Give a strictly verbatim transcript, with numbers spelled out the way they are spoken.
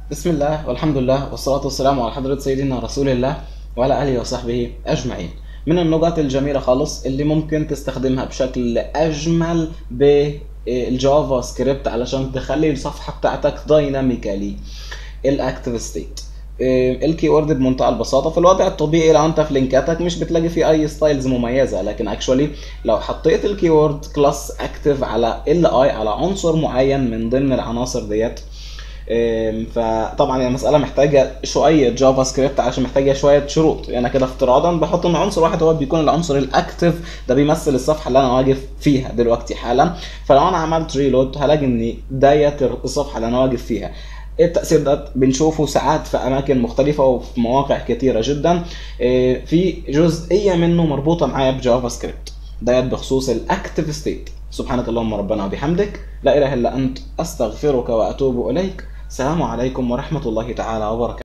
بسم الله والحمد لله والصلاة والسلام على حضرة سيدنا رسول الله وعلى آله وصحبه أجمعين. من النقاط الجميلة خالص اللي ممكن تستخدمها بشكل أجمل بالجافا سكريبت علشان تخلي الصفحة بتاعتك دايناميكالي الأكتيف ستيت. الكي وورد بمنتهى البساطة في الوضع الطبيعي لو انت في لينكاتك مش بتلاقي فيه اي ستايلز مميزة، لكن اكشولي لو حطيت الكي وورد كلاس اكتف على ال اي على عنصر معين من ضمن العناصر ديت، إيه، فطبعا هي مسألة محتاجة شوية جافا سكريبت عشان محتاجة شوية شروط. يعني أنا كده افتراضا بحط ان عنصر واحد هو بيكون العنصر الاكتف ده بيمثل الصفحة اللي انا واقف فيها دلوقتي حالا. فلو انا عملت ريلود هلاقي ان ديت الصفحة اللي انا واقف فيها. التأثير ده بنشوفه ساعات في أماكن مختلفة وفي مواقع كتيرة جدا. إيه، في جزئية منه مربوطة معايا بجافا سكريبت ديت بخصوص الاكتف ستيت. سبحانك اللهم ربنا وبحمدك، لا إله إلا أنت، أستغفرك وأتوب إليك. السلام عليكم ورحمة الله تعالى وبركاته.